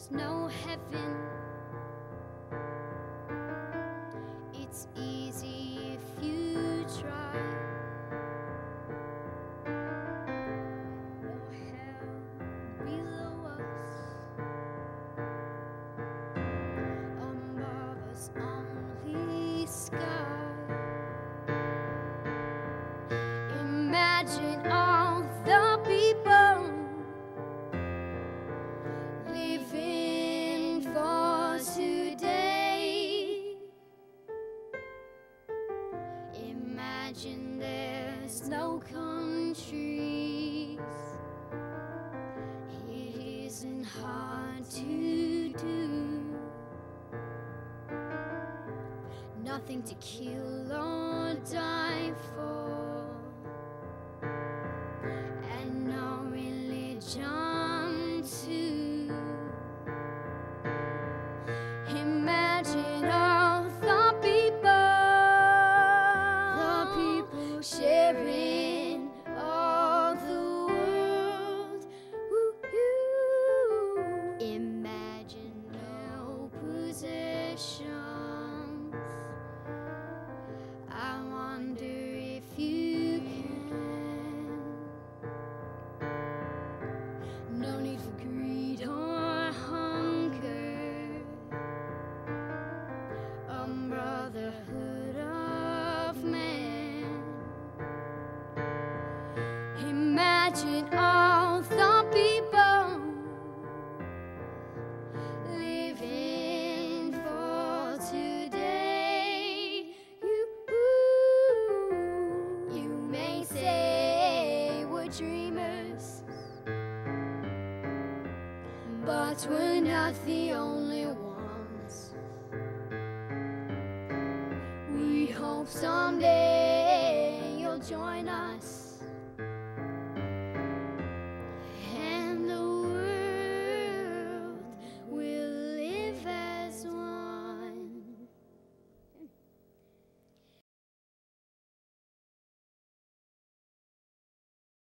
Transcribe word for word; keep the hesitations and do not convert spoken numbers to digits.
no heaven. It's easy if you try. No hell below us, above us only sky. Imagine all the people living for today. Imagine there's no countries. It isn't hard to do. Nothing to kill or die for, and no religion too. Imagine all the people, the people sharing all the world. Woo-hoo. Imagine no possessions. I wonder if you can. No need for greed or hunger, a brotherhood of man. Imagine all the people living for today. You, you may say we're dreamers, but we're not the only ones. We hope someday you'll join us.